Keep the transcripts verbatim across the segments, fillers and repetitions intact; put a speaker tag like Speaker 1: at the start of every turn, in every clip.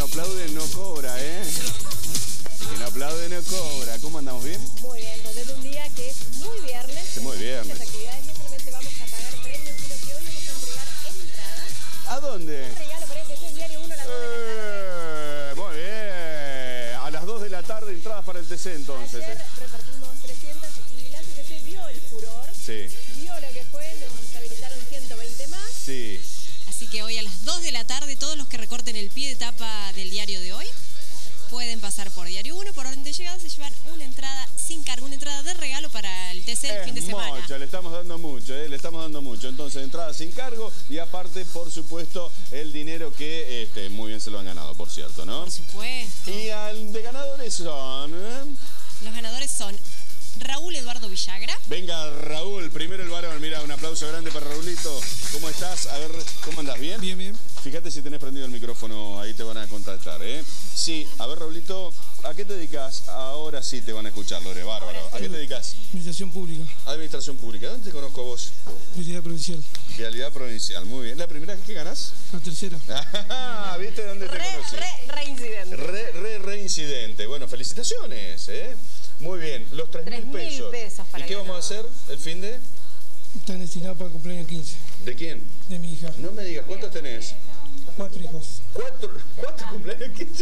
Speaker 1: aplaude no cobra, ¿eh? Quien no aplaude no cobra. ¿Cómo andamos? ¿Bien?
Speaker 2: Muy bien, desde un día que es muy viernes.
Speaker 1: Sí, muy viernes.
Speaker 2: Las actividades no solamente vamos a pagar premios, sino que hoy vamos a entregar entradas.
Speaker 1: ¿A dónde?
Speaker 2: Un regalo para el T C, el diario uno a las dos de la tarde.
Speaker 1: Eh, muy bien. A las dos de la tarde entradas para el T C entonces.
Speaker 2: Ayer
Speaker 1: ¿eh?
Speaker 2: repartimos trescientas y la C T C vio el furor.
Speaker 1: Sí.
Speaker 2: Vio lo que fue, nos habilitaron ciento veinte más.
Speaker 1: Sí.
Speaker 3: Así que hoy a las dos de la tarde, todos los que recorten el pie de tapa del diario de hoy pueden pasar por Diario uno, por orden de llegada, se llevan una entrada sin cargo, una entrada de regalo para el T C el
Speaker 1: Es
Speaker 3: fin de semana.
Speaker 1: Mucho, le estamos dando mucho, ¿eh? le estamos dando mucho. Entonces, entrada sin cargo y aparte, por supuesto, el dinero que este, muy bien se lo han ganado, por cierto, ¿no?
Speaker 3: Por supuesto.
Speaker 1: Y al de ganadores son... ¿eh?
Speaker 3: Los ganadores son Raúl Eduardo Villagra.
Speaker 1: Venga, Raúl, primero el varón. Mira, un aplauso grande para Raulito. ¿Cómo estás? A ver, ¿cómo andás? ¿Bien?
Speaker 4: Bien, bien.
Speaker 1: Fíjate si tenés prendido el micrófono, ahí te van a contactar, ¿eh? Sí, a ver, Raulito, ¿a qué te dedicas? Ahora sí te van a escuchar, Lore, bárbaro. ¿A qué te dedicas?
Speaker 4: Administración pública.
Speaker 1: Administración pública. ¿Dónde te conozco a vos?
Speaker 4: Vialidad provincial.
Speaker 1: Vialidad provincial, muy bien. ¿La primera vez que ganás?
Speaker 4: La tercera.
Speaker 1: Ah, ¿viste dónde te
Speaker 2: Re,
Speaker 1: conocí?
Speaker 2: re, reincidente.
Speaker 1: Re, re, reincidente. Bueno, felicitaciones, ¿eh? Muy bien, los tres mil pesos.
Speaker 2: pesos para
Speaker 1: ¿Y qué
Speaker 2: el
Speaker 1: vamos a hacer el fin de?
Speaker 4: Están destinados para el cumpleaños quince
Speaker 1: ¿De quién?
Speaker 4: de mi hija.
Speaker 1: No me digas, ¿cuántos tenés?
Speaker 4: Cuatro hijos.
Speaker 1: ¿Cuatro, cuatro cumpleaños quince?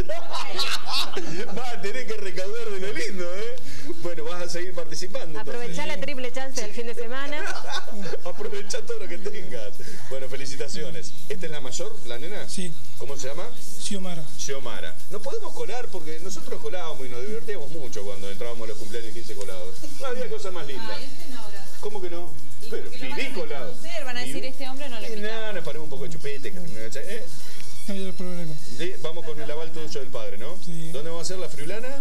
Speaker 1: Vas a tener que recaudar de lo lindo, ¿eh? Bueno, vas a seguir participando.
Speaker 2: Aprovechá la triple chance del fin de semana.
Speaker 1: Aprovechá todo lo que tengas. Bueno, felicitaciones. ¿Esta es la mayor, la nena?
Speaker 4: Sí.
Speaker 1: ¿Cómo se llama?
Speaker 4: Xiomara.
Speaker 1: Xiomara. Nos podemos colar porque nosotros colábamos y nos divertíamos mucho cuando entrábamos a los cumpleaños quince colados. No había cosa más linda. ¿Cómo que no? Pero viví colado.
Speaker 5: Van a decir, este hombre no le invita.
Speaker 1: No, nos paremos un poco de chupete. ¿Eh?
Speaker 4: No hay problema.
Speaker 1: Sí, vamos con el aval tuyo del padre, ¿no?
Speaker 4: Sí.
Speaker 1: ¿Dónde vamos a hacer la friulana?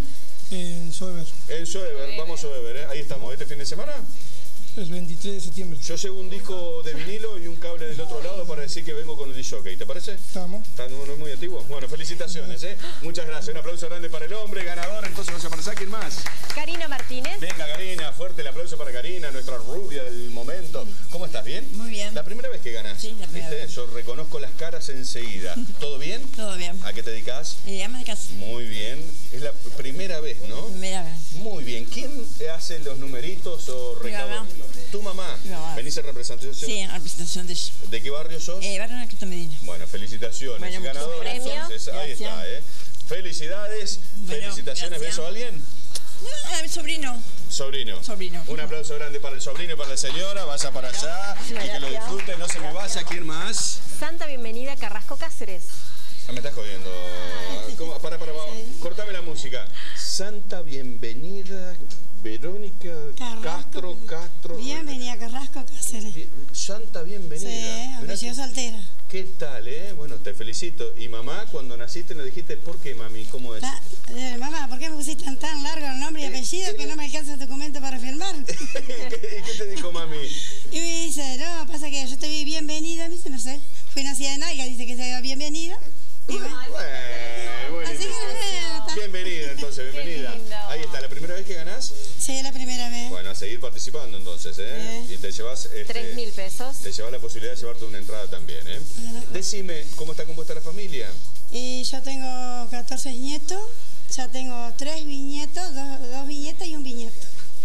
Speaker 4: En Soever.
Speaker 1: En Soever, vamos a Soever, ¿eh? Ahí estamos, ¿este fin de semana?
Speaker 4: El veintitrés de septiembre.
Speaker 1: Yo llevo un disco de vinilo y un cable del otro lado para decir que vengo con el disjockey, ¿te parece?
Speaker 4: Estamos.
Speaker 1: ¿Están uno muy antiguo? Bueno, felicitaciones, ¿eh? Muchas gracias, un aplauso grande para el hombre, ganador, entonces vamos a aparecer, ¿quién más?
Speaker 2: Karina Martínez.
Speaker 1: Venga, Karina, fuerte el aplauso para Karina, nuestra rubia del momento. ¿Cómo estás? ¿Bien?
Speaker 5: Muy bien.
Speaker 1: ¿La primera vez que ganas?
Speaker 5: Sí, la primera
Speaker 1: ¿Viste?
Speaker 5: vez.
Speaker 1: Yo reconozco las caras enseguida. ¿Todo bien?
Speaker 5: Todo bien.
Speaker 1: ¿A qué te dedicas?
Speaker 5: Eh, ama de casa.
Speaker 1: Muy bien. Es la primera vez, ¿no?
Speaker 5: Primera vez.
Speaker 1: Muy bien. ¿Quién hace los numeritos o
Speaker 5: Mi
Speaker 1: recaudos?
Speaker 5: mamá.
Speaker 1: ¿Tu mamá?
Speaker 5: Mi mamá.
Speaker 1: ¿Venís en representación?
Speaker 5: Sí, en representación de ella.
Speaker 1: ¿De qué barrio sos?
Speaker 5: Eh, Barrio Anacleto Medina.
Speaker 1: Bueno, felicitaciones.
Speaker 5: Bueno, muchas
Speaker 1: Ganadora,
Speaker 2: gracias.
Speaker 1: entonces. Ahí
Speaker 5: Gracias.
Speaker 1: está, ¿eh? Felicidades.
Speaker 5: Bueno,
Speaker 1: Felicitaciones.
Speaker 5: gracias.
Speaker 1: ¿Beso a alguien?
Speaker 5: No, a mi sobrino.
Speaker 1: Sobrino.
Speaker 5: Sobrino.
Speaker 1: Un aplauso grande para el sobrino y para la señora. Vaya para allá y que lo disfrute. No se me vaya. ¿Quién más?
Speaker 2: Santa Bienvenida Carrasco Cáceres.
Speaker 1: Ah, me estás jodiendo. ¿Cómo? Para, para, para. Cortame la música. Santa Bienvenida Verónica
Speaker 6: Carrasco.
Speaker 1: Castro Castro.
Speaker 6: Bienvenida, Carrasco Cáceres.
Speaker 1: Bien- Santa Bienvenida.
Speaker 6: Sí,
Speaker 1: Mirá
Speaker 6: apellido
Speaker 1: que-
Speaker 6: soltera.
Speaker 1: ¿Qué tal, eh? Bueno, te felicito. Y mamá, cuando naciste nos dijiste, ¿por qué, mami? ¿Cómo es?
Speaker 6: Ta- eh, mamá, ¿por qué me pusiste tan, tan largo el nombre y apellido que no me alcanza el documento para firmar?
Speaker 1: ¿Y qué, y qué te dijo mami?
Speaker 6: Y me dice, no, pasa que yo estoy bienvenida, me dice, no sé. Fui nacida en Aiga, dice que se llama bienvenida. Y bueno,
Speaker 1: Bueno, bueno,
Speaker 6: así que eh, está.
Speaker 1: bienvenida, entonces, bienvenida. Ahí está, ¿la primera vez que ganás?
Speaker 6: Sí, es la primera vez.
Speaker 1: Bueno, a seguir participando entonces, ¿eh?
Speaker 6: Sí.
Speaker 1: Y te llevas... Este,
Speaker 2: Tres mil pesos.
Speaker 1: Te llevas la posibilidad de llevarte una entrada también, ¿eh? Decime, ¿cómo está compuesta la familia?
Speaker 6: Y yo tengo catorce nietos, ya tengo tres bisnietos, dos, dos bisnietas y un bisnieto.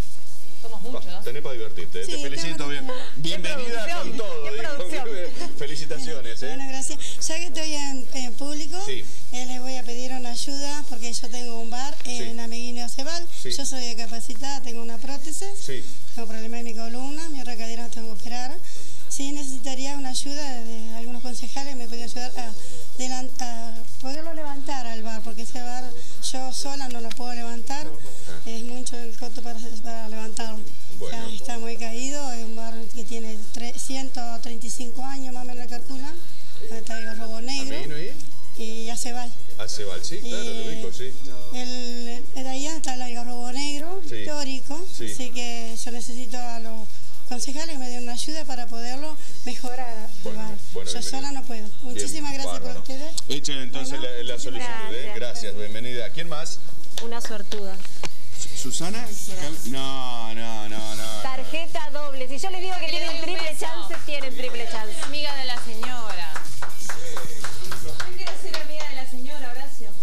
Speaker 5: Somos
Speaker 1: Pa,
Speaker 5: muchos.
Speaker 1: tenés para divertirte,
Speaker 6: Sí,
Speaker 1: te felicito
Speaker 6: tengo-
Speaker 1: bien. Bienvenida
Speaker 2: producción,
Speaker 1: con todo,
Speaker 2: qué
Speaker 1: dijo.
Speaker 2: producción.
Speaker 1: Felicitaciones, ¿eh?
Speaker 6: Bueno, gracias. Ya que estoy en, en público,
Speaker 1: Sí.
Speaker 6: eh, les voy a pedir una ayuda porque yo tengo un bar en
Speaker 1: Sí.
Speaker 6: Ameguinio Cebal.
Speaker 1: Sí.
Speaker 6: Yo soy discapacitada, tengo una prótesis,
Speaker 1: Sí.
Speaker 6: tengo problemas en mi columna, mi otra cadera la tengo que operar. Sí necesitaría una ayuda de algunos concejales que me pueden ayudar a, delan- a poderlo levantar al bar, porque ese bar yo sola no lo puedo levantar, es mucho el costo para, para levantarlo.
Speaker 1: Bueno.
Speaker 6: Ya está muy caído, es un bar que tiene tre- ciento treinta y cinco años más o menos, calculan. Está el Robo Negro
Speaker 1: ¿Amiguino ahí?
Speaker 6: y ya se va.
Speaker 1: Hace Val, sí, claro, lo
Speaker 6: Eh,
Speaker 1: ubico, sí.
Speaker 6: El, de ahí está el Algarrobo Negro,
Speaker 1: Sí.
Speaker 6: histórico,
Speaker 1: Sí.
Speaker 6: así que yo necesito a los concejales que me den una ayuda para poderlo mejorar.
Speaker 1: Bueno,
Speaker 6: el bar.
Speaker 1: bueno,
Speaker 6: yo
Speaker 1: bienvenido.
Speaker 6: sola no puedo. Muchísimas
Speaker 1: Bien,
Speaker 6: gracias
Speaker 1: bárbaro.
Speaker 6: por ustedes.
Speaker 1: Echen entonces
Speaker 6: Bueno,
Speaker 1: la, la solicitud, ¿eh?
Speaker 2: gracias.
Speaker 1: Gracias, bienvenida. ¿Quién más?
Speaker 2: Una suertuda.
Speaker 1: ¿Susana? No, no, no, no.
Speaker 2: Tarjeta doble. Si yo les digo que
Speaker 5: Que le
Speaker 2: tienen
Speaker 5: dé un
Speaker 2: triple
Speaker 5: beso.
Speaker 2: chance, tienen triple chance.
Speaker 5: Amiga de la señora. Yo quiero ser amiga de la señora, Horacio.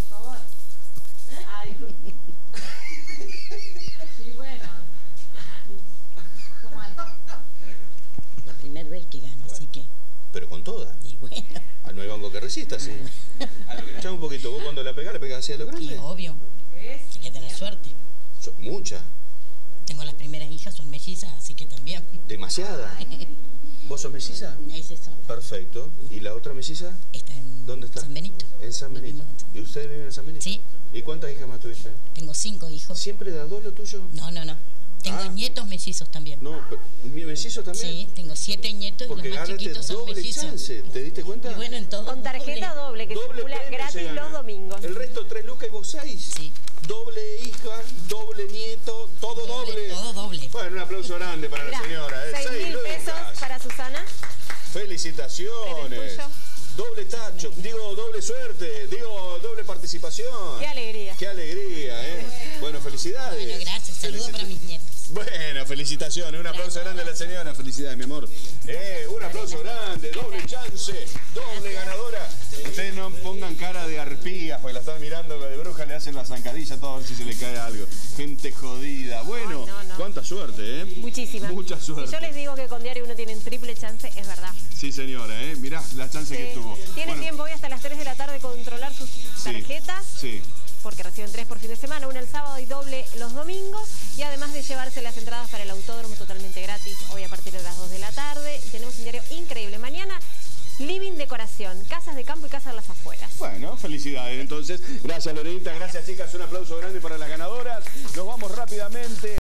Speaker 5: vez que gano, así que...
Speaker 1: Pero con toda.
Speaker 5: Y bueno.
Speaker 1: Ah, no hay banco que resista, sí. Echá un poquito. Vos cuando la pegás, la pegás así a lo grande.
Speaker 5: Y obvio. Hay que tener suerte.
Speaker 1: Sos mucha.
Speaker 5: Tengo las primeras hijas, son mellizas, así que también.
Speaker 1: Demasiada. ¿Vos sos melliza?
Speaker 5: Ese son.
Speaker 1: Perfecto. ¿Y la otra melliza?
Speaker 5: Está en
Speaker 1: ¿Dónde está?
Speaker 5: San Benito.
Speaker 1: En San Benito.
Speaker 5: Vivimos en San-
Speaker 1: ¿Y ustedes viven en San Benito?
Speaker 5: Sí.
Speaker 1: ¿Y cuántas hijas más tuviste?
Speaker 5: Tengo cinco hijos.
Speaker 1: ¿Siempre de a dos lo tuyo?
Speaker 5: No, no, no. Tengo
Speaker 1: Ah.
Speaker 5: nietos mellizos también.
Speaker 1: No, pero, ¿mi mellizo también?
Speaker 5: Sí, tengo siete nietos
Speaker 1: Porque
Speaker 5: y los más
Speaker 1: ganaste
Speaker 5: chiquitos son
Speaker 1: doble
Speaker 5: mellizos.
Speaker 1: chance, ¿te diste cuenta?
Speaker 5: Y bueno, en todo.
Speaker 2: Con tarjeta doble, que
Speaker 1: Doble
Speaker 2: circula
Speaker 1: premio se
Speaker 2: gratis
Speaker 1: gana.
Speaker 2: los domingos.
Speaker 1: El resto tres lucas y vos seis.
Speaker 5: Sí.
Speaker 1: Doble hija, doble nieto, todo doble.
Speaker 5: Todo doble.
Speaker 1: Bueno, un aplauso grande para
Speaker 2: Mirá,
Speaker 1: la señora. ¿eh?
Speaker 2: seis
Speaker 1: Seis
Speaker 2: mil pesos
Speaker 1: lucas.
Speaker 2: para Susana.
Speaker 1: Felicitaciones.
Speaker 2: Premio tuyo.
Speaker 1: Doble tacho, digo doble suerte, digo doble participación.
Speaker 2: Qué alegría.
Speaker 1: Qué alegría, ¿eh? Bueno, felicidades.
Speaker 5: Bueno, gracias. Saludos
Speaker 1: Felicita-
Speaker 5: para mis nietos.
Speaker 1: Bueno, felicitaciones. Un aplauso grande a la señora. Felicidades, mi amor. Eh, un aplauso grande. Doble chance. Doble ganadora. Ustedes no pongan cara de arpías, porque la están mirando de bruja, le hacen la zancadilla todo a ver si se le cae algo. Gente jodida. Bueno,
Speaker 2: Ay, no, no.
Speaker 1: cuánta suerte, ¿eh?
Speaker 2: Muchísimas.
Speaker 1: Mucha suerte.
Speaker 2: Si yo les digo que con Diario uno tienen triple chance, es verdad.
Speaker 1: Sí, señora, ¿eh? Mirá la chance que
Speaker 2: Sí.
Speaker 1: tuvo.
Speaker 2: Tienen
Speaker 1: Bueno,
Speaker 2: tiempo hoy hasta las tres de la tarde de controlar sus
Speaker 1: sí,
Speaker 2: tarjetas.
Speaker 1: Sí.
Speaker 2: Porque reciben tres por fin de semana, una el sábado y doble los domingos, y además de llevarse las entradas para el autódromo totalmente gratis, hoy a partir de las dos de la tarde. Tenemos un diario increíble. Mañana, living decoración, casas de campo y casas de las afueras.
Speaker 1: Bueno, felicidades. Entonces, gracias Lorenita, gracias chicas, un aplauso grande para las ganadoras. Nos vamos rápidamente.